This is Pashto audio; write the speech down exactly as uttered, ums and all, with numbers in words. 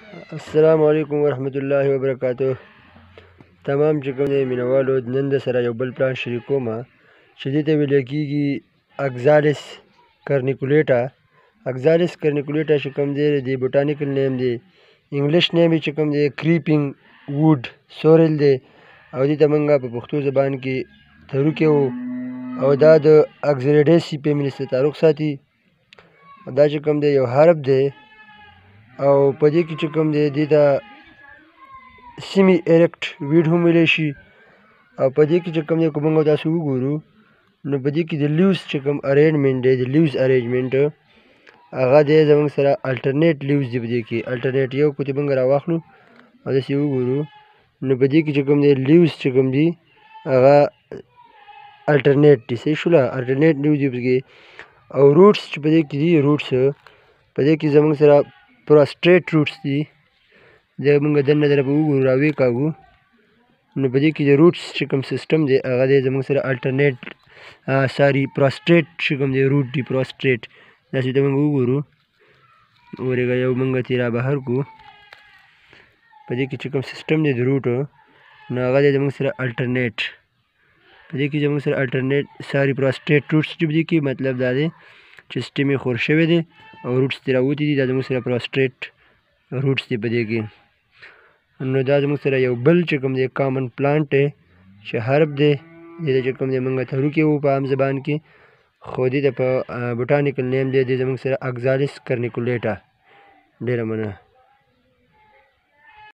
السلام علیکم ورحمت الله وبرکاتہ. تمام چې کوم دی مینوالو نن د سره یو بل پلان شریکوم چې دې ته ویل کېږي اګزالس کرنیکولیټا. اګزالس کرنیکولیټا چې کوم دی د بوټانیکل نیم دی، انګلیش نیم چې کوم دی کریپینګ ووډ سورل دی، او دې ته موږ په پښتو زبان کې تروکې وو، او دا د اګزریډیسي فیملي سره تعلق ساتي. دا چې کوم دی یو هرب دی، او په دې کې چې کوم دی دې ته سیمی ایرکټ ویډ هم ویلی شي. او په دې کې چې کوم دی که موږ تاسو وګورو نو په دې کې د لیوز چې کوم ارینجمنټ دی، د لیوز ارینجمنټ هغه دی زموږ سره الټرنیټ لیوز دی. په دې کې الټرنیټ یو کوتې موږ راواخلو او داسې وګورو نو په دې کې چې کوم دی لیوز چې کوم دي هغه الټرنیټ دي. صحیح شوله، الټرنیټ لیوز دي په کې. او روټس چې په دې کې دي، روټس په دې کې زموږ سره پروسټریټ روټس دي. دا موږ دننه دره به وګورو راوې کاږو نو په دې کې د روټس چې کوم سیسټم دی هغه دی زموږ سره الټرنیټ ساري پروسټریټ چې کوم دی روټ دی پروسټریټ. داسې ته موږ وګورو ورېږه یو موږ ترې را بهر کړو. په دې کې چې کوم سیسټم دی د روټ نو هغه دی زموږ سره الټرنیټ. په دې کې زموږ سره الټرنیټ ساري پروسټریټ روټس دي. په دې کې مطلب دا دی چې سټیم یې خور شوی دی او روټس ترې راوتي دي، دا زموږ سره پروسټریټ روټس دی. په دې کې نو دا زموږ سره یو بل چې کوم دی کامن پلانټ دی چې هرب دی. دې ته چې کوم دی موږ تروکې وو په عام زبان کې، خو دې ته په بوټانیکل نیم دی دی زموږ سره اګزالس کرنیکولیټا. ډېره مننه.